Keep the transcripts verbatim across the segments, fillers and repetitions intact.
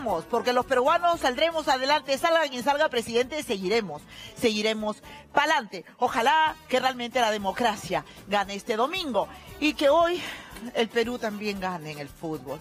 seguiremos, porque los peruanos saldremos adelante, salga quien salga presidente, seguiremos, seguiremos pa'lante. Ojalá que realmente la democracia gane este domingo y que hoy el Perú también gane en el fútbol.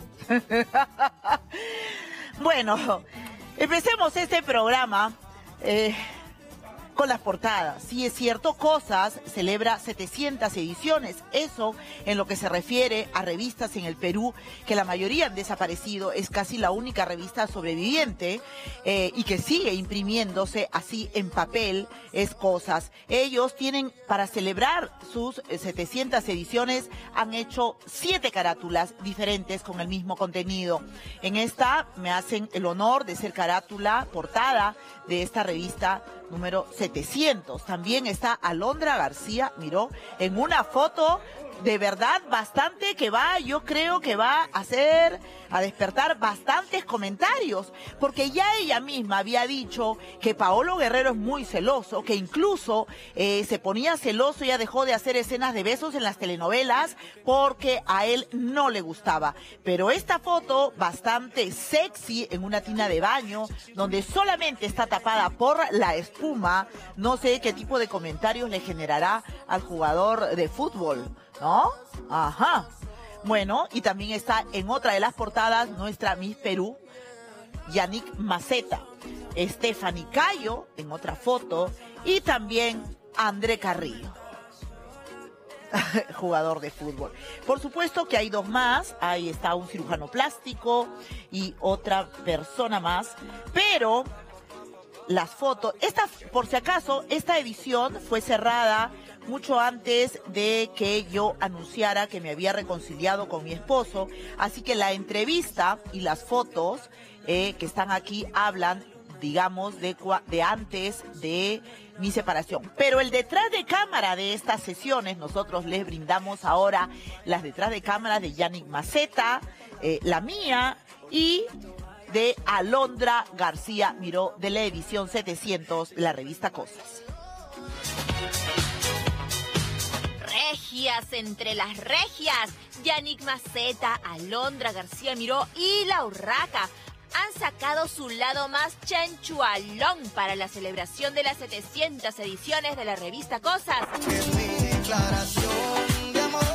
Bueno, empecemos este programa eh, con las portadas. Sí, es cierto, Cosas celebra setecientas ediciones. Eso en lo que se refiere a revistas en el Perú, que la mayoría han desaparecido, es casi la única revista sobreviviente eh, y que sigue imprimiéndose así en papel, es Cosas. Ellos tienen, para celebrar sus setecientas ediciones, han hecho siete carátulas diferentes con el mismo contenido. En esta me hacen el honor de ser carátula, portada de esta revista número setecientos. También está Alondra García Miró en una foto de verdad bastante que va, yo creo que va a hacer, a despertar bastantes comentarios, porque ya ella misma había dicho que Paolo Guerrero es muy celoso, que incluso eh, se ponía celoso, ya dejó de hacer escenas de besos en las telenovelas porque a él no le gustaba. Pero esta foto bastante sexy en una tina de baño, donde solamente está tapada por la espuma, no sé qué tipo de comentarios le generará al jugador de fútbol, ¿no? Ajá. Bueno, y también está en otra de las portadas nuestra Miss Perú, Yannick Maceta, Stephanie Cayo en otra foto y también André Carrillo, jugador de fútbol. Por supuesto que hay dos más, ahí está un cirujano plástico y otra persona más, pero las fotos, esta, por si acaso, esta edición fue cerrada mucho antes de que yo anunciara que me había reconciliado con mi esposo, así que la entrevista y las fotos eh, que están aquí hablan, digamos, de, de antes de mi separación. Pero el detrás de cámara de estas sesiones, nosotros les brindamos ahora las detrás de cámara de Yannick Maceta, eh, la mía y de Alondra García Miró de la edición setecientos, la revista Cosas. Regias entre las regias, Yannick Maceta, Alondra García Miró y La Urraca han sacado su lado más chanchualón para la celebración de las setecientas ediciones de la revista Cosas. Es mi declaración de amor.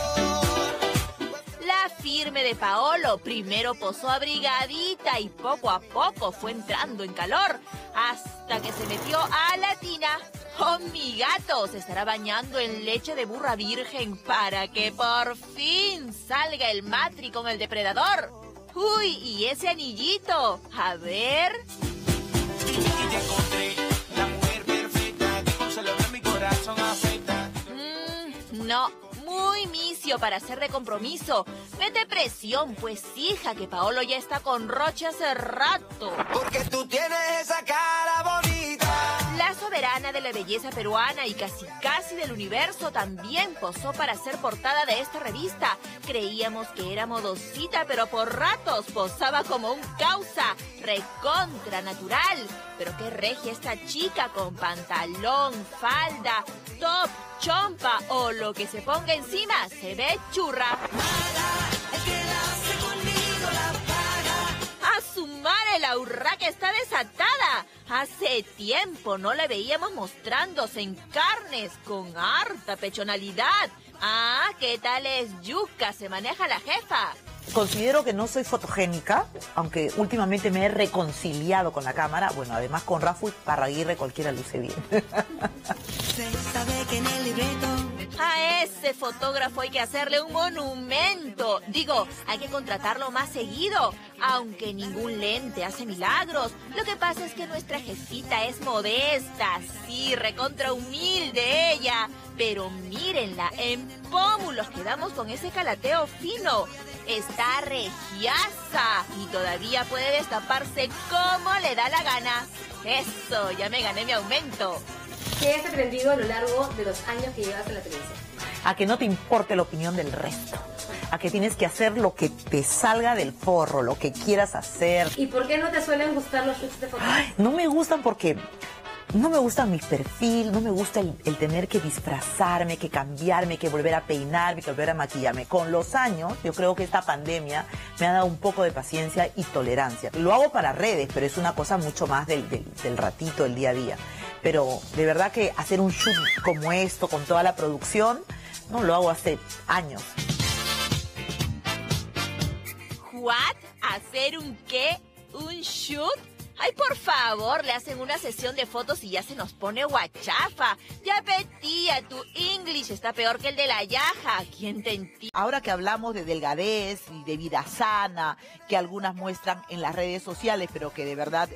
La firme de Paolo primero posó abrigadita y poco a poco fue entrando en calor, hasta que se metió a la tina. ¡Oh, mi gato! Se estará bañando en leche de burra virgen para que por fin salga el matri con el depredador. ¡Uy! ¿Y ese anillito? A ver. Y te encontré la mujer perfecta que con solo ver mi corazón afecta. Mm, no, muy misio para ser de compromiso. Mete presión, pues hija, que Paolo ya está con Roche hace rato. Porque tú tienes esa cara bonita. La soberana de la belleza peruana y casi casi del universo también posó para ser portada de esta revista. Creíamos que era modosita, pero por ratos posaba como un causa, recontra natural. Pero qué regia esta chica con pantalón, falda, top, chompa o lo que se ponga encima, se ve churra. El que la hace conmigo la paga. ¡A su madre, la urraca está desatada! Hace tiempo no la veíamos mostrándose en carnes con harta pechonalidad. Ah, ¿qué tal es yuca? Se maneja la jefa. Considero que no soy fotogénica, aunque últimamente me he reconciliado con la cámara. Bueno, además con Rafa Parraguirre cualquiera luce bien. Se sabe que en el libreto A ese fotógrafo hay que hacerle un monumento. Digo, hay que contratarlo más seguido, aunque ningún lente hace milagros. Lo que pasa es que nuestra jefita es modesta, sí, recontra humilde ella. Pero mírenla, en pómulos quedamos con ese calateo fino. Está regiaza y todavía puede destaparse como le da la gana. Eso, ya me gané mi aumento. ¿Qué has aprendido a lo largo de los años que llevas en la televisión? A que no te importe la opinión del resto. A que tienes que hacer lo que te salga del forro, lo que quieras hacer. ¿Y por qué no te suelen gustar los shoots de fotos? Ay, no me gustan porque no me gusta mi perfil, no me gusta el, el tener que disfrazarme, que cambiarme, que volver a peinarme, que volver a maquillarme. Con los años, yo creo que esta pandemia me ha dado un poco de paciencia y tolerancia. Lo hago para redes, pero es una cosa mucho más del, del, del ratito, del día a día. Pero de verdad que hacer un shoot como esto, con toda la producción, no lo hago hace años. ¿What? ¿Hacer un qué? ¿Un shoot? Ay, por favor, le hacen una sesión de fotos y ya se nos pone guachafa. Ya petía, tu English está peor que el de la Yaja. ¿Quién te entiende? Ahora que hablamos de delgadez y de vida sana, que algunas muestran en las redes sociales, pero que de verdad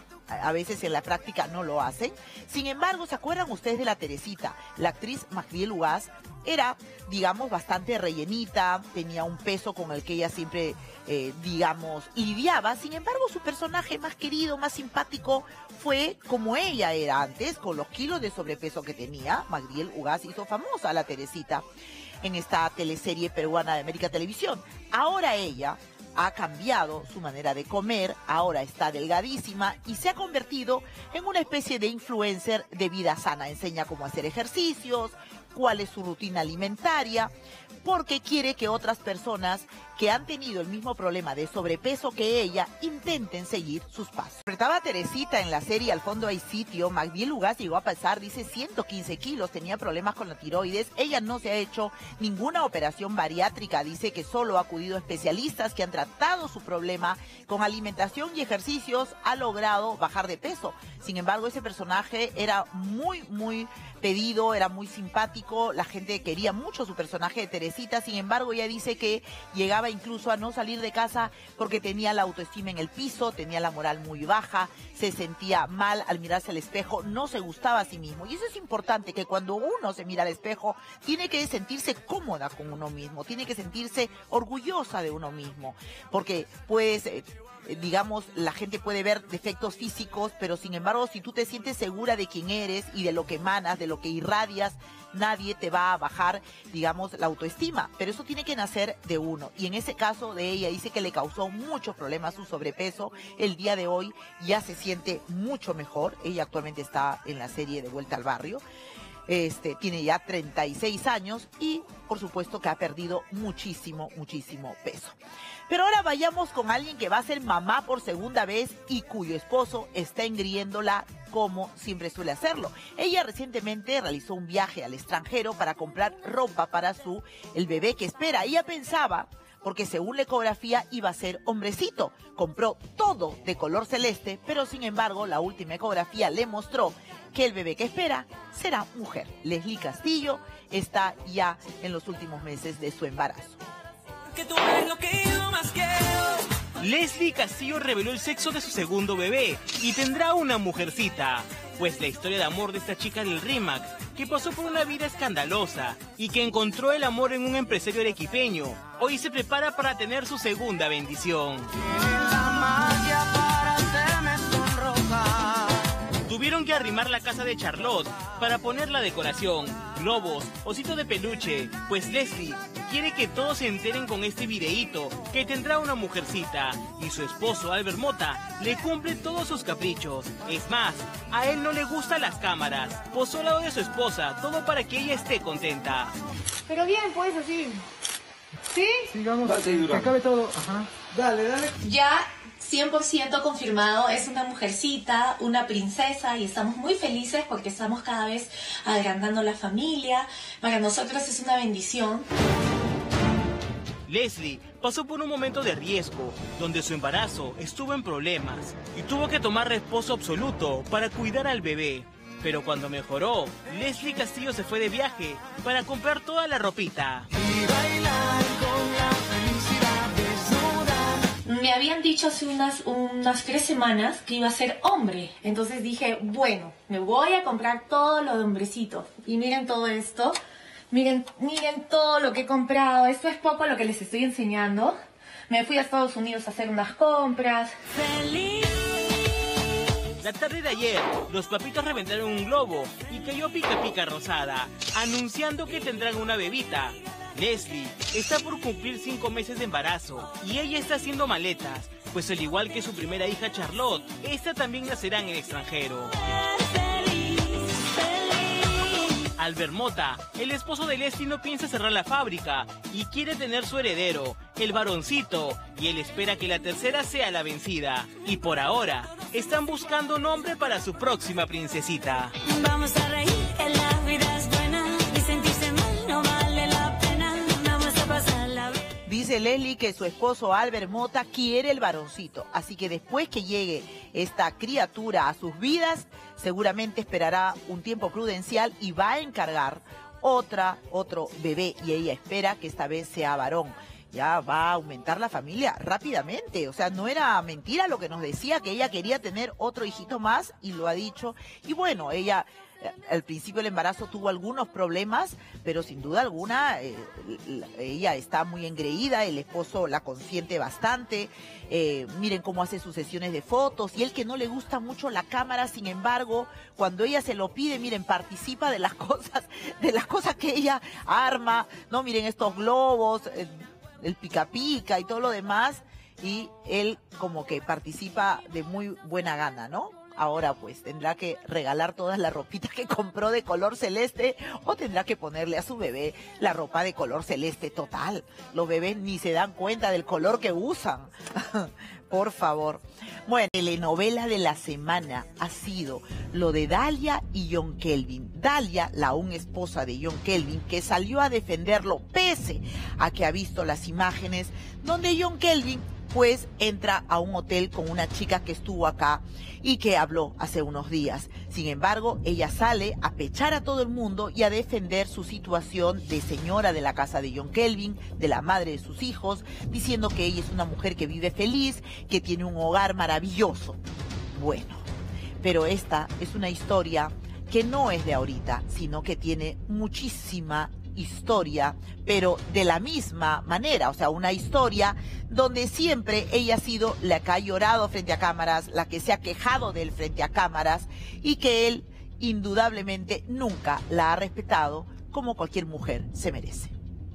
a veces en la práctica no lo hacen. Sin embargo, ¿se acuerdan ustedes de la Teresita? La actriz Magdiel Ugaz era, digamos, bastante rellenita, tenía un peso con el que ella siempre, eh, digamos, lidiaba. Sin embargo, su personaje más querido, más simpático, fue como ella era antes, con los kilos de sobrepeso que tenía. Magdiel Ugaz hizo famosa a la Teresita en esta teleserie peruana de América Televisión. Ahora ella ha cambiado su manera de comer, ahora está delgadísima y se ha convertido en una especie de influencer de vida sana. Enseña cómo hacer ejercicios, cuál es su rutina alimentaria, porque quiere que otras personas que han tenido el mismo problema de sobrepeso que ella intenten seguir sus pasos. Interpretaba a Teresita en la serie Al fondo hay sitio. Magdiel Ugaz llegó a pesar, dice, ciento quince kilos, tenía problemas con la tiroides. Ella no se ha hecho ninguna operación bariátrica, dice que solo ha acudido a especialistas que han tratado su problema con alimentación y ejercicios, ha logrado bajar de peso. Sin embargo, ese personaje era muy, muy pedido, era muy simpático, la gente quería mucho su personaje de Teresita. Sin embargo, ella dice que llegaba incluso a no salir de casa porque tenía la autoestima en el piso, tenía la moral muy baja, se sentía mal al mirarse al espejo, no se gustaba a sí mismo. Y eso es importante, que cuando uno se mira al espejo, tiene que sentirse cómoda con uno mismo, tiene que sentirse orgullosa de uno mismo, porque pues... Eh, digamos, la gente puede ver defectos físicos, pero sin embargo, si tú te sientes segura de quién eres y de lo que emanas, de lo que irradias, nadie te va a bajar, digamos, la autoestima. Pero eso tiene que nacer de uno. Y en ese caso de ella, dice que le causó muchos problemas su sobrepeso. El día de hoy ya se siente mucho mejor. Ella actualmente está en la serie De Vuelta al Barrio. Este, tiene ya treinta y seis años y por supuesto que ha perdido muchísimo, muchísimo peso. Pero ahora vayamos con alguien que va a ser mamá por segunda vez y cuyo esposo está engriéndola como siempre suele hacerlo. Ella recientemente realizó un viaje al extranjero para comprar ropa para su, el bebé que espera. Ella pensaba, porque según la ecografía iba a ser hombrecito. Compró todo de color celeste, pero sin embargo la última ecografía le mostró que el bebé que espera será mujer. Leslie Castillo está ya en los últimos meses de su embarazo. Leslie Castillo reveló el sexo de su segundo bebé y tendrá una mujercita. Pues la historia de amor de esta chica del Rímac, que pasó por una vida escandalosa y que encontró el amor en un empresario arequipeño, hoy se prepara para tener su segunda bendición. Tuvieron que arrimar la casa de Charlotte para poner la decoración, globos, osito de peluche, pues Leslie quiere que todos se enteren con este videíto que tendrá una mujercita y su esposo Albert Mota le cumple todos sus caprichos. Es más, a él no le gustan las cámaras, posó al lado de su esposa, todo para que ella esté contenta. Pero bien, pues así. ¿Sí? Sí, vamos, que acabe todo. Ajá. Dale, dale. Ya cien por ciento confirmado, es una mujercita, una princesa y estamos muy felices porque estamos cada vez agrandando la familia. Para nosotros es una bendición. Leslie pasó por un momento de riesgo, donde su embarazo estuvo en problemas y tuvo que tomar reposo absoluto para cuidar al bebé. Pero cuando mejoró, Leslie Castillo se fue de viaje para comprar toda la ropita. Y bailar con la felicidad desnuda. Me habían dicho hace unas, unas tres semanas que iba a ser hombre. Entonces dije, bueno, me voy a comprar todo lo de hombrecito. Y miren todo esto. Miren, miren todo lo que he comprado. Esto es poco lo que les estoy enseñando. Me fui a Estados Unidos a hacer unas compras. ¡Feliz! La tarde de ayer, los papitos reventaron un globo y cayó Pica Pica Rosada, anunciando que tendrán una bebita. Leslie está por cumplir cinco meses de embarazo y ella está haciendo maletas, pues al igual que su primera hija Charlotte, esta también nacerá en el extranjero. ¡Feliz! Albert Mota, el esposo de Leslie, no piensa cerrar la fábrica y quiere tener su heredero, el varoncito, y él espera que la tercera sea la vencida. Y por ahora, están buscando nombre para su próxima princesita. Vamos a reír, que la vida es buena y sentirse mal no vale la pena. Vamos a pasarla. Dice Leslie que su esposo Albert Mota quiere el varoncito, así que después que llegue esta criatura a sus vidas, seguramente esperará un tiempo prudencial y va a encargar otra, otro bebé, y ella espera que esta vez sea varón. Ya va a aumentar la familia rápidamente, o sea, no era mentira lo que nos decía, que ella quería tener otro hijito más y lo ha dicho. Y bueno, ella eh, al principio del embarazo tuvo algunos problemas, pero sin duda alguna eh, ella está muy engreída, el esposo la consiente bastante. Eh, miren cómo hace sus sesiones de fotos, y él, que no le gusta mucho la cámara, sin embargo, cuando ella se lo pide, miren, participa de las cosas, de las cosas que ella arma, ¿no? Miren estos globos, eh, el pica pica y todo lo demás, y él como que participa de muy buena gana, ¿no? Ahora pues tendrá que regalar todas las ropitas que compró de color celeste, o tendrá que ponerle a su bebé la ropa de color celeste. Total, los bebés ni se dan cuenta del color que usan. Por favor. Bueno, la telenovela de la semana ha sido lo de Dalia y John Kelvin. Dalia, la aún esposa de John Kelvin, que salió a defenderlo pese a que ha visto las imágenes donde John Kelvin pues entra a un hotel con una chica que estuvo acá y que habló hace unos días. Sin embargo, ella sale a pechar a todo el mundo y a defender su situación de señora de la casa de John Kelvin, de la madre de sus hijos, diciendo que ella es una mujer que vive feliz, que tiene un hogar maravilloso. Bueno, pero esta es una historia que no es de ahorita, sino que tiene muchísima historia, pero de la misma manera, o sea, una historia donde siempre ella ha sido la que ha llorado frente a cámaras, la que se ha quejado de él frente a cámaras, y que él indudablemente nunca la ha respetado como cualquier mujer se merece.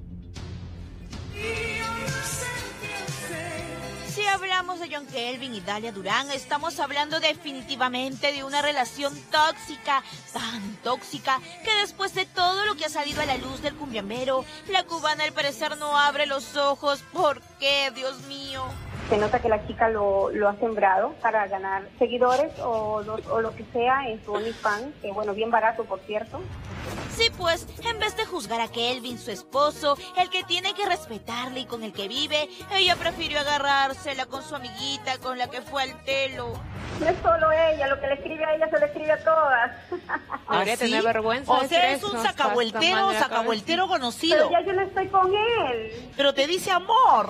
Si hablamos de John Kelvin y Dalia Durán, estamos hablando definitivamente de una relación tóxica, tan tóxica que después de todo lo que ha salido a la luz del cumbiambero, la cubana al parecer no abre los ojos. ¿Por qué, Dios mío? Se nota que la chica lo, lo ha sembrado para ganar seguidores o, lo, o lo que sea en su OnlyFans, que bueno, bien barato por cierto. Sí, pues, en vez de juzgar a Kelvin, su esposo, el que tiene que respetarle y con el que vive, ella prefirió agarrársela con su amiguita, con la que fue al telo. No es solo ella, lo que le escribe a ella se le escribe a todas. Debería tener vergüenza. O sea, es un sacavueltero, sacavueltero conocido. Pero ya yo no estoy con él. Pero te dice amor.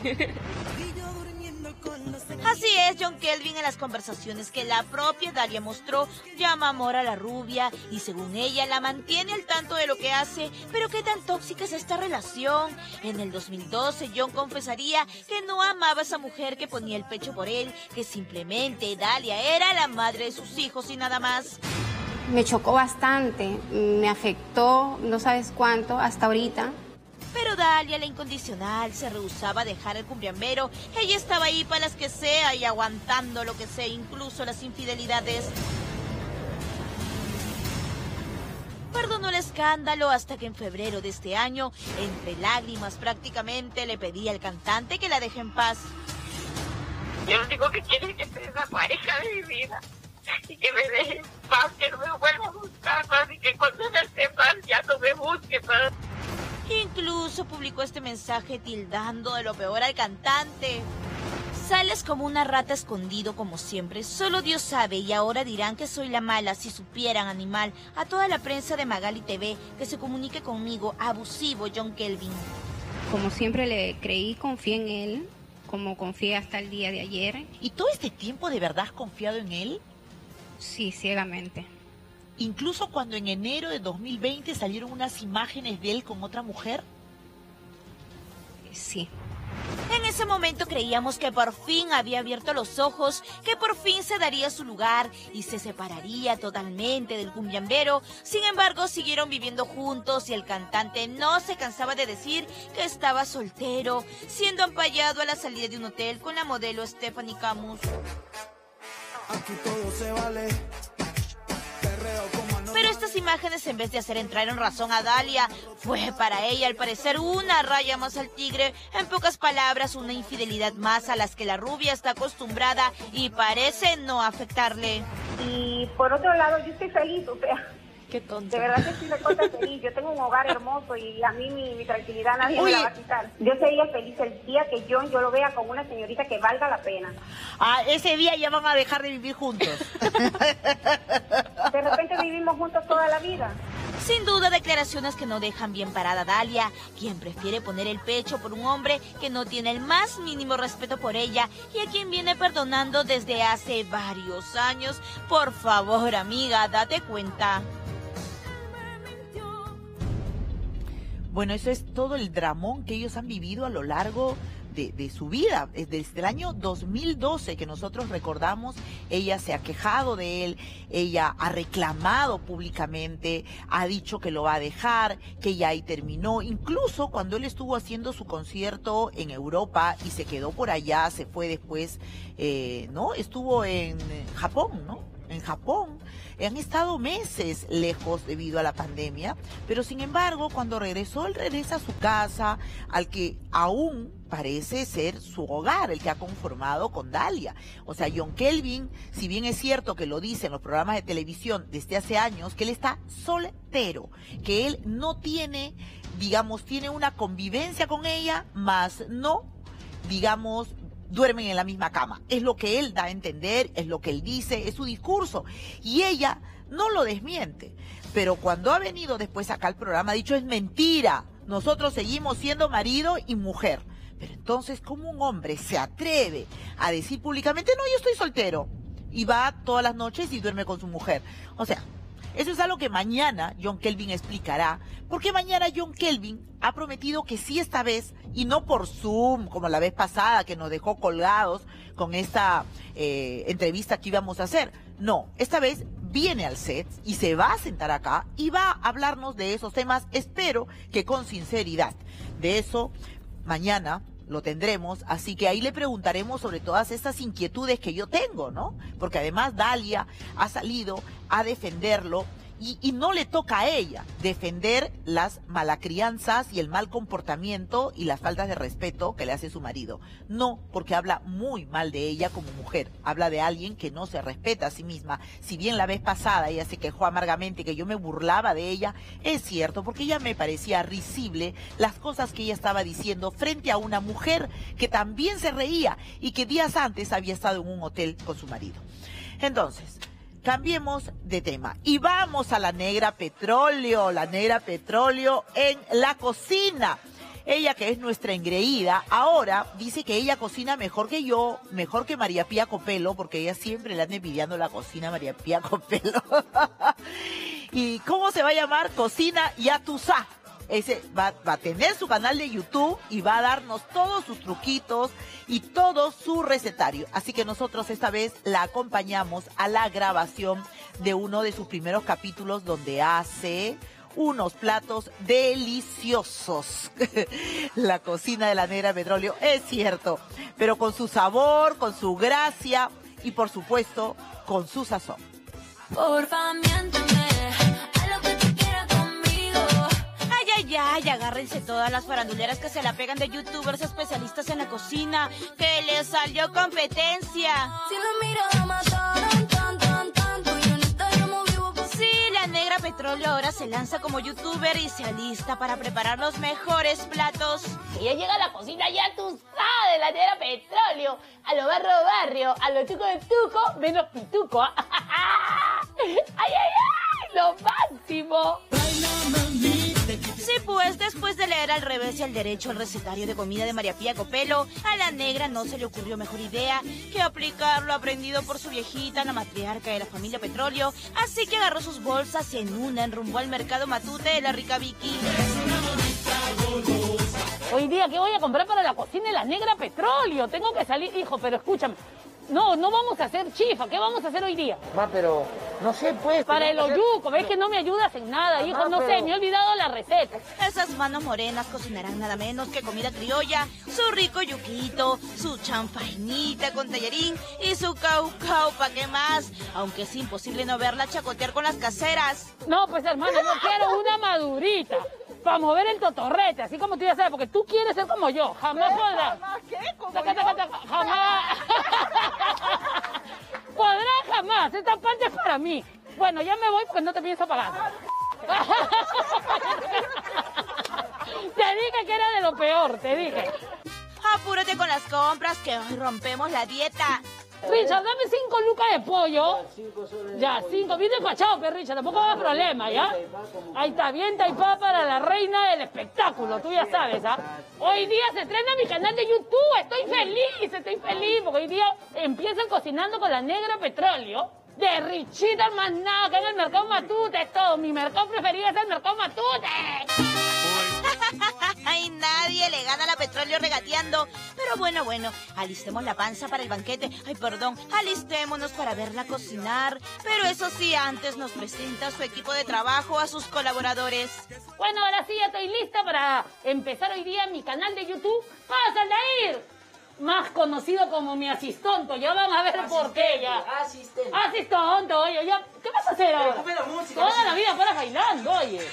Así es, John Kelvin en las conversaciones que la propia Dalia mostró llama amor a la rubia y según ella la mantiene al tanto de lo que hace. Pero qué tan tóxica es esta relación. En el dos mil doce John confesaría que no amaba a esa mujer que ponía el pecho por él, que simplemente Dalia era la madre de sus hijos y nada más. Me chocó bastante, me afectó, no sabes cuánto, hasta ahorita. Pero Dalia, la incondicional, se rehusaba a dejar el cumbiambero. Ella estaba ahí para las que sea y aguantando lo que sea, incluso las infidelidades. Perdonó el escándalo hasta que en febrero de este año, entre lágrimas prácticamente, le pedía al cantante que la deje en paz. Yo lo único que quiero es que se desaparezca de mi vida y que me deje en paz, que no me vuelva a buscar más y que cuando él esté mal ya no me busque más. Incluso publicó este mensaje tildando de lo peor al cantante. Sales como una rata escondido como siempre, solo Dios sabe y ahora dirán que soy la mala si supieran, animal. A toda la prensa de Magali T V que se comunique conmigo, abusivo John Kelvin. Como siempre le creí, confié en él, como confié hasta el día de ayer. ¿Y todo este tiempo de verdad has confiado en él? Sí, ciegamente. Incluso cuando en enero de dos mil veinte salieron unas imágenes de él con otra mujer. Sí. En ese momento creíamos que por fin había abierto los ojos, que por fin se daría su lugar y se separaría totalmente del cumbiambero. Sin embargo, siguieron viviendo juntos y el cantante no se cansaba de decir que estaba soltero, siendo ampallado a la salida de un hotel con la modelo Stephanie Camus. Aquí todo se vale. Pero esta las imágenes, en vez de hacer entrar en razón a Dalia, fue para ella al parecer una raya más al tigre. En pocas palabras, una infidelidad más a las que la rubia está acostumbrada y parece no afectarle. Y por otro lado, yo estoy feliz, o sea, qué tonto. De verdad que estoy recontra feliz. Yo tengo un hogar hermoso y a mí mi, mi tranquilidad nadie Oye. me la va a quitar. Yo sería feliz el día que yo, yo lo vea como una señorita que valga la pena. Ah, ese día ya van a dejar de vivir juntos. De repente vivimos juntos toda la vida. Sin duda, declaraciones que no dejan bien parada a Dalia, quien prefiere poner el pecho por un hombre que no tiene el más mínimo respeto por ella y a quien viene perdonando desde hace varios años. Por favor, amiga, date cuenta. Bueno, eso es todo el dramón que ellos han vivido a lo largo de, de su vida. Desde el año dos mil doce que nosotros recordamos, ella se ha quejado de él, ella ha reclamado públicamente, ha dicho que lo va a dejar, que ya ahí terminó. Incluso cuando él estuvo haciendo su concierto en Europa y se quedó por allá, se fue después, eh, ¿no? Estuvo en Japón, ¿no? En Japón. Han estado meses lejos debido a la pandemia, pero sin embargo, cuando regresó, él regresa a su casa, al que aún parece ser su hogar, el que ha conformado con Dalia. O sea, John Kelvin, si bien es cierto que lo dice en los programas de televisión desde hace años, que él está soltero, que él no tiene, digamos, tiene una convivencia con ella, más no, digamos, duermen en la misma cama. Es lo que él da a entender, es lo que él dice, es su discurso. Y ella no lo desmiente. Pero cuando ha venido después acá al programa ha dicho, es mentira. Nosotros seguimos siendo marido y mujer. Pero entonces, ¿cómo un hombre se atreve a decir públicamente, no, yo estoy soltero? Y va todas las noches y duerme con su mujer. O sea, eso es algo que mañana John Kelvin explicará, porque mañana John Kelvin ha prometido que sí esta vez, y no por Zoom, como la vez pasada que nos dejó colgados con esta eh, entrevista que íbamos a hacer. No, esta vez viene al set y se va a sentar acá y va a hablarnos de esos temas, espero que con sinceridad. De eso, mañana lo tendremos, así que ahí le preguntaremos sobre todas estas inquietudes que yo tengo, ¿no? Porque además Dalia ha salido a defenderlo y, y no le toca a ella defender las malacrianzas y el mal comportamiento y las faltas de respeto que le hace su marido. No, porque habla muy mal de ella como mujer, habla de alguien que no se respeta a sí misma. Si bien la vez pasada ella se quejó amargamente que yo me burlaba de ella, es cierto, porque ella me parecía risible las cosas que ella estaba diciendo frente a una mujer que también se reía y que días antes había estado en un hotel con su marido. Entonces, cambiemos de tema y vamos a la negra Petróleo, la negra Petróleo en la cocina. Ella, que es nuestra engreída, ahora dice que ella cocina mejor que yo, mejor que María Pía Copelo, porque ella siempre le anda envidiando la cocina a María Pía Copelo. ¿Y cómo se va a llamar? Cocina Yatusa. Ese va, va a tener su canal de YouTube y va a darnos todos sus truquitos y todo su recetario. Así que nosotros esta vez la acompañamos a la grabación de uno de sus primeros capítulos donde hace unos platos deliciosos. La cocina de la negra Petróleo, es cierto, pero con su sabor, con su gracia y por supuesto con su sazón. Porfa, miénteme a lo que tú quieras conmigo. Ay, ay, ay, agárrense todas las faranduleras que se la pegan de youtubers especialistas en la cocina, que les salió competencia. Si lo miro, lo mataron tan, tan, tanto. Y en esta yo me vivo por... Sí, la negra Petróleo ahora se lanza como youtuber y se alista para preparar los mejores platos. Y ya llega a la cocina, ya tú sabes, la negra Petróleo. A lo barrio barrio, a lo tuco de tuco, menos pituco. ¡Ay, ay, ay! ¡Lo máximo! Sí, pues, después de leer al revés y al derecho el recetario de comida de María Pía Copelo, a la negra no se le ocurrió mejor idea que aplicar lo aprendido por su viejita, la matriarca de la familia Petróleo, así que agarró sus bolsas y en una enrumbó al mercado Matute de la rica Vicky. Hoy día, ¿qué voy a comprar para la cocina de la negra Petróleo? Tengo que salir, hijo, pero escúchame. No, no vamos a hacer chifa. ¿Qué vamos a hacer hoy día? Ma, pero No sé, pues. Para el oyuco, ves que no me ayudas en nada, hijo, no sé, me he olvidado la receta. Esas manos morenas cocinarán nada menos que comida criolla, su rico yuquito, su chanfainita con tallarín y su caucao, ¿pa' qué más? Aunque es imposible no verla chacotear con las caseras. No, pues hermano, yo quiero una madurita para mover el totorrete, así como tú ya sabes, porque tú quieres ser como yo, jamás podrás. ¿Qué? ¿Como Taca, yo? taca, taca, jamás. Podrás jamás, esta parte es para mí. Bueno, ya me voy porque no te pienso pagar. Te dije que era de lo peor, te dije. Apúrate con las compras que hoy rompemos la dieta. Richard, dame cinco lucas de pollo. Ya, cinco. Bien despachado, pero Richard, tampoco hagas problema, ¿ya? Ahí está, bien taipá para la reina del espectáculo, tú ya sabes, ¿ah? Hoy día se estrena mi canal de YouTube, estoy feliz, estoy feliz, porque hoy día empiezan cocinando con la Negra Petróleo. De Richita al más nada, que en el Mercado Matute, es todo. Mi mercado preferido es el Mercado Matute. Ay, nadie le gana a la Petróleo regateando. Pero bueno, bueno, alistemos la panza para el banquete. Ay, perdón, alistémonos para verla cocinar. Pero eso sí, antes nos presenta su equipo de trabajo, a sus colaboradores. Bueno, ahora sí, ya estoy lista para empezar hoy día mi canal de YouTube. ¡Pasa, Aldair! Más conocido como mi asistonto, ya van a ver Asistente, por qué ya. Asistente. Asistonto, oye, ya. ¿Qué vas a hacer ahora? Déjame la música, Toda música. la vida para bailando, oye.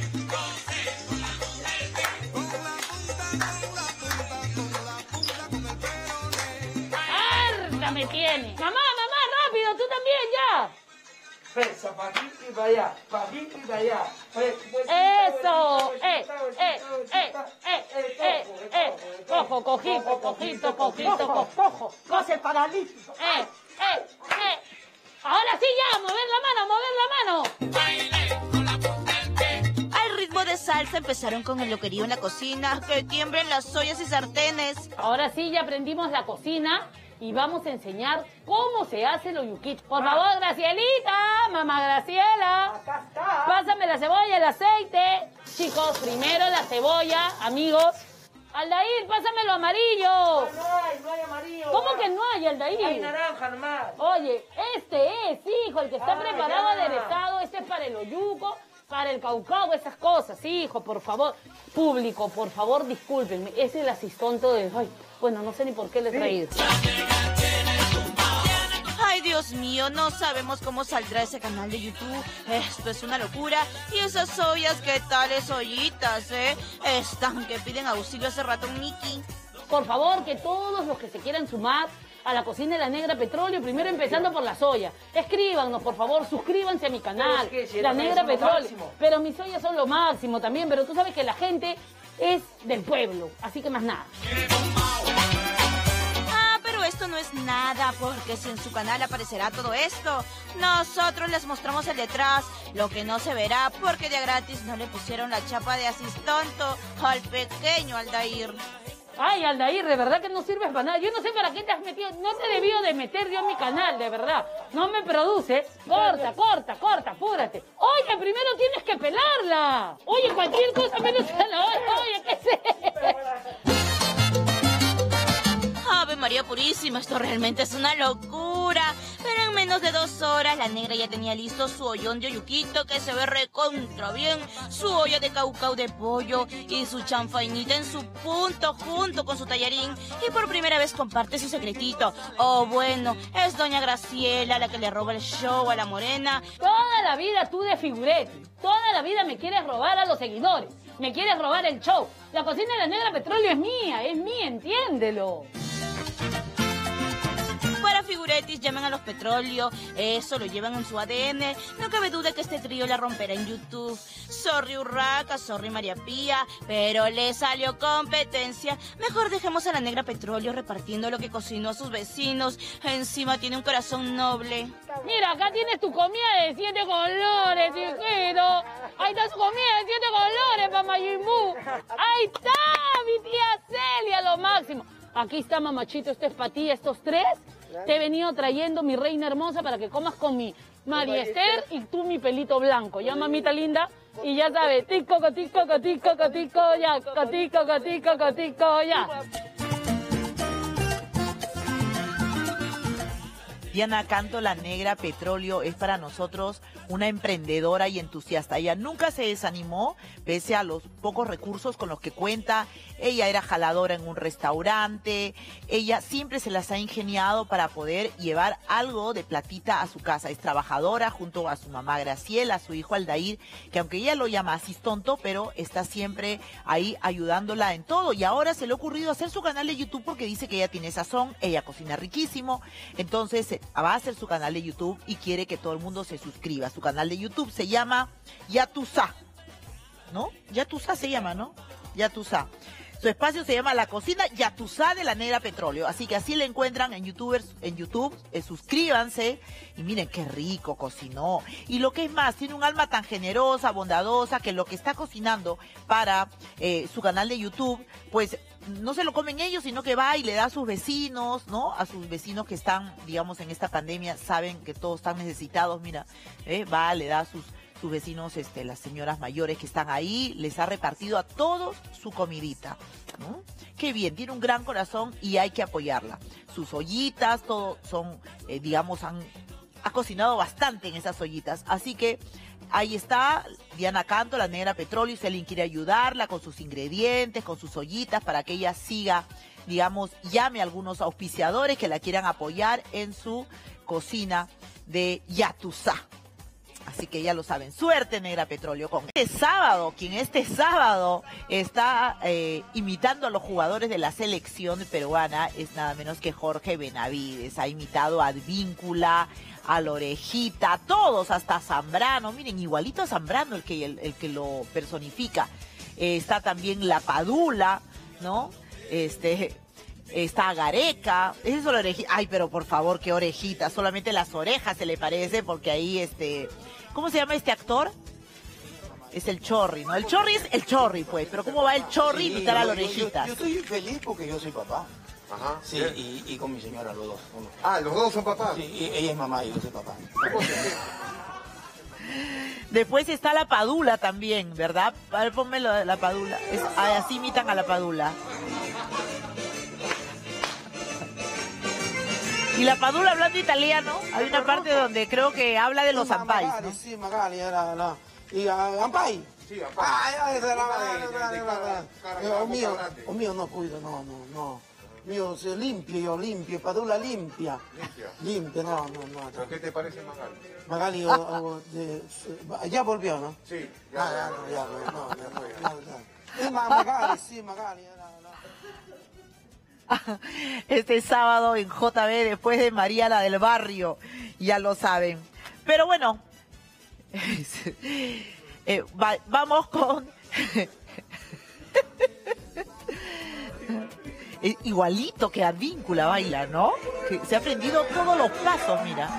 ¡Harta me tiene! Mamá, mamá, rápido, tú también ya. Pesa, pa' aquí y para allá, pa' aquí y para allá. Eso, eh, eh, eh, eh, eh, eh, cojo, cojito, cojito, cojito, cojo, cojo, Cose paralítico. eh, eh, eh. Ahora sí ya, mover la mano, mover la mano. Al ritmo de salsa empezaron con el loquerío en la cocina, que tiemblen las ollas y sartenes. Ahora sí ya aprendimos la cocina y vamos a enseñar cómo se hace el oyuquito. Por favor, Gracielita, mamá Graciela. Acá está. Pásame la cebolla, el aceite. Chicos, primero la cebolla, amigos. Aldair, pásame lo amarillo. No hay, no hay amarillo. ¿Cómo que no hay, Aldair? Hay naranja nomás. Oye, este es, hijo, el que está Ah, preparado, ya. aderezado. Este es para el oyuco, para el caucao, esas cosas. Hijo, por favor. Público, por favor, discúlpenme. Es el asistonto de... Ay, bueno, no sé ni por qué les he traído. Ay, Dios mío, no sabemos cómo saldrá ese canal de YouTube. Esto es una locura. Y esas ollas, ¿qué tales ollitas, eh? Están que piden auxilio hace rato un Mickey. Por favor, que todos los que se quieran sumar a la cocina de la Negra Petróleo, primero empezando por la soya. Escríbanos, por favor, suscríbanse a mi canal, Pero es que si la las Negra ollas son lo Petróleo. máximo. Pero mis ollas son lo máximo también, pero tú sabes que la gente es del pueblo, así que más nada. Ah, pero esto no es nada, porque si en su canal aparecerá todo esto, nosotros les mostramos el detrás, lo que no se verá, porque de a gratis no le pusieron la chapa de asistonto al pequeño Aldair. Ay, Aldair, de verdad que no sirves para nada. Yo no sé para qué te has metido. No te debió de meter yo en mi canal, de verdad. No me produce. Corta, corta, corta, apúrate. Oye, primero tienes que pelarla. Oye, cualquier cosa menos zanahoria. Oye, ¿qué sé? Ave María Purísima, esto realmente es una locura. Pero en menos de dos horas la Negra ya tenía listo su ollón de oyuquito que se ve recontra bien, su olla de caucao de pollo y su chanfainita en su punto junto con su tallarín. Y por primera vez comparte su secretito. Oh, bueno, es doña Graciela la que le roba el show a la morena. Toda la vida tú de figuretti. Toda la vida me quieres robar a los seguidores. Me quieres robar el show. La cocina de la Negra Petróleo es mía, es mía, entiéndelo. Para figuretis, llamen a los Petróleo, eso lo llevan en su A D N. No cabe duda que este trío la romperá en YouTube. Sorry Urraca, sorry María Pía, pero le salió competencia. Mejor dejemos a la Negra Petróleo repartiendo lo que cocinó a sus vecinos. Encima tiene un corazón noble. Mira, acá tienes tu comida de siete colores, hijito. Ahí está su comida de siete colores, Pamayimú. Ahí está, mi tía Celia, lo máximo. Aquí está, mamachito, esto es para ti, estos tres. Te he venido trayendo, mi reina hermosa, para que comas con mi María Esther y tú mi pelito blanco. Ya, mamita linda. Y ya sabes, tico, cotico, cotico, cotico, ya. Cotico, cotico, cotico, ya. Diana Canto, la negra Petróleo, es para nosotros una emprendedora y entusiasta. Ella nunca se desanimó, pese a los pocos recursos con los que cuenta. Ella era jaladora en un restaurante. Ella siempre se las ha ingeniado para poder llevar algo de platita a su casa. Es trabajadora junto a su mamá Graciela, a su hijo Aldair, que aunque ella lo llama así tonto, pero está siempre ahí ayudándola en todo. Y ahora se le ha ocurrido hacer su canal de YouTube porque dice que ella tiene sazón, ella cocina riquísimo. Entonces va a hacer su canal de YouTube y quiere que todo el mundo se suscriba. Su canal de YouTube se llama Yatusa, ¿no? Yatusa se llama, ¿no? Yatusa. Su espacio se llama La Cocina Yatusa de la Negra Petróleo. Así que así le encuentran en YouTubers, en YouTube. Eh, suscríbanse y miren qué rico cocinó. Y lo que es más, tiene un alma tan generosa, bondadosa, que lo que está cocinando para eh, su canal de YouTube, pues no se lo comen ellos, sino que va y le da a sus vecinos, ¿no? A sus vecinos que están, digamos, en esta pandemia, saben que todos están necesitados, mira, eh, va, le da a sus, sus vecinos, este, las señoras mayores que están ahí, les ha repartido a todos su comidita, ¿no? Qué bien, tiene un gran corazón y hay que apoyarla. Sus ollitas, todo son, eh, digamos, han, ha cocinado bastante en esas ollitas, así que ahí está Diana Canto, la negra Petróleo, y si alguien quiere ayudarla con sus ingredientes, con sus ollitas, para que ella siga, digamos, llame a algunos auspiciadores que la quieran apoyar en su cocina de Yatusa. Así que ya lo saben, suerte Negra Petróleo con este sábado, quien este sábado está eh, imitando a los jugadores de la selección peruana, es nada menos que Jorge Benavides. Ha imitado a Advíncula, a la Orejita, a todos, hasta a Zambrano. Miren, igualito a Zambrano el que, el, el que lo personifica. Eh, está también la Padula, ¿no? Este... Está Gareca, eso la orejita. Ay, pero por favor, qué orejita. Solamente las orejas se le parece, porque ahí este... ¿Cómo se llama este actor? Es el Chorri, ¿no? El Chorri es el Chorri, pues. Pero ¿cómo va el Chorri Sí, imitar a la yo- yo- orejita? Yo, estoy feliz porque yo soy papá. Ajá. Sí, y, y con mi señora los dos. somos- Ah, ¿los dos son papás? Sí, y ella es mamá y yo soy papá. Después está la Padula también, ¿verdad? A ver, ponme lo de la Padula. Es, ay, así imitan a la Padula. Y la Padula hablando italiano, hay una parte donde creo que habla de los Ma- ampais, Magali, ¿no? Sí, Magali, era la... Y uh, Ampay. Sí, Ampay. Ah, ya, esa era la... De- de- la- de la- cara- la- cara- Eh, boca O mío, grande. o mío no cuido, no, no, no. Mío se limpio, yo limpio, Padula limpia. Limpia. Limpia, no, no, no. ¿Pero qué te parece Magali? Magali, o, o de, se- ya volvió, ¿no? Sí, Ah, ya, no, ya, no, no, no, no, no. Es Ma- Magali, sí, Magali. era la- Este sábado en J B, después de María la del Barrio, ya lo saben. Pero bueno, eh, va- vamos con... Eh, Igualito que Advíncula baila, ¿no? Que se ha aprendido todos los pasos, mira.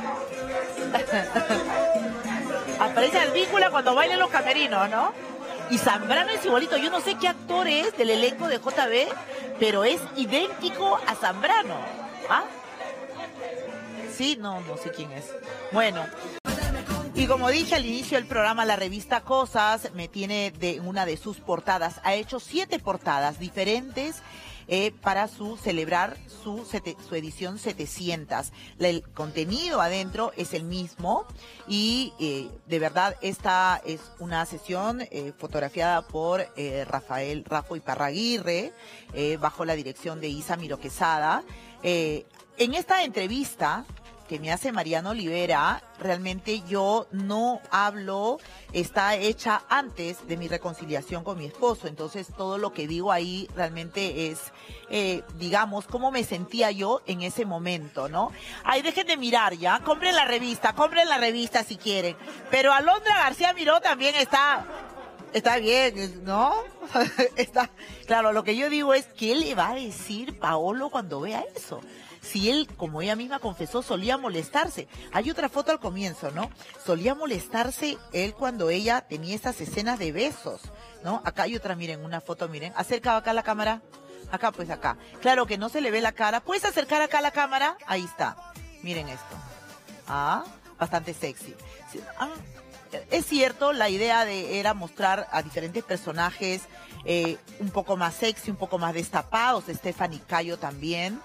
Aparece Advíncula cuando bailan los camerinos, ¿no? Y Zambrano es igualito. Yo no sé qué actor es del elenco de J B, pero es idéntico a Zambrano. ¿Ah? Sí, no, no sé quién es. Bueno. Y como dije al inicio del programa, la revista Cosas me tiene de una de sus portadas. Ha hecho siete portadas diferentes eh, para su celebrar su, sete- su edición setecientos. La- el contenido adentro es el mismo y eh, de verdad esta es una sesión eh, fotografiada por eh, Rafael Rafo Iparraguirre eh, bajo la dirección de Isa Miro Quesada. Eh, en esta entrevista que me hace Mariano Olivera, realmente yo no hablo, está hecha antes de mi reconciliación con mi esposo, entonces todo lo que digo ahí realmente es, eh, digamos, cómo me sentía yo en ese momento, ¿no? Ay, dejen de mirar ya, compren la revista, compren la revista si quieren, pero Alondra García Miró también está... Está bien, ¿no? Está, claro, lo que yo digo es, ¿qué le va a decir Paolo cuando vea eso? Si él, como ella misma confesó, solía molestarse. Hay otra foto al comienzo, ¿no? Solía molestarse él cuando ella tenía esas escenas de besos, ¿no? Acá hay otra, miren, una foto, miren. Acerca acá la cámara. Acá, pues acá. Claro que no se le ve la cara. ¿Puedes acercar acá la cámara? Ahí está. Miren esto. Ah, bastante sexy. Sí, ah, es cierto, la idea de era mostrar a diferentes personajes eh, un poco más sexy, un poco más destapados. Stephanie Cayo también,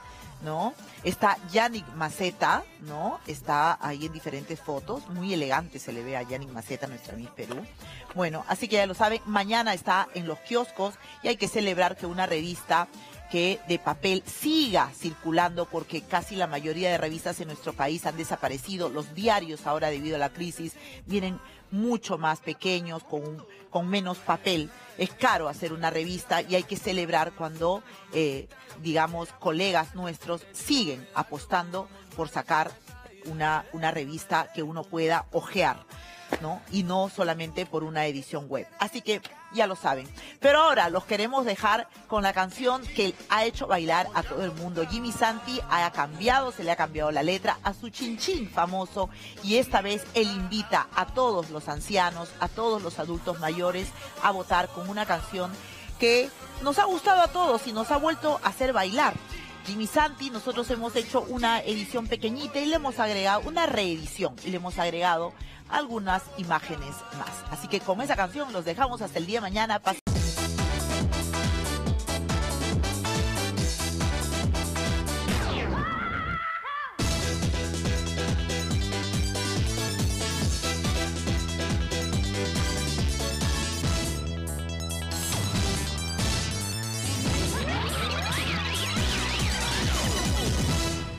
¿no? Está Yannick Maceta, ¿no? Está ahí en diferentes fotos, muy elegante se le ve a Yannick Maceta, nuestra Miss Perú. Bueno, así que ya lo saben, mañana está en los kioscos y hay que celebrar que una revista que de papel siga circulando, porque casi la mayoría de revistas en nuestro país han desaparecido. Los diarios ahora, debido a la crisis, vienen mucho más pequeños, con, un, con menos papel. Es caro hacer una revista y hay que celebrar cuando, eh, digamos, colegas nuestros siguen apostando por sacar una, una revista que uno pueda hojear, ¿no? Y no solamente por una edición web. Así que ya lo saben. Pero ahora los queremos dejar con la canción que ha hecho bailar a todo el mundo. Jimmy Santi ha cambiado, se le ha cambiado la letra a su chinchín famoso, y esta vez él invita a todos los ancianos, a todos los adultos mayores a votar con una canción que nos ha gustado a todos y nos ha vuelto a hacer bailar. Jimmy Santi, nosotros hemos hecho una edición pequeñita y le hemos agregado una reedición y le hemos agregado algunas imágenes más. Así que con esa canción los dejamos hasta el día de mañana.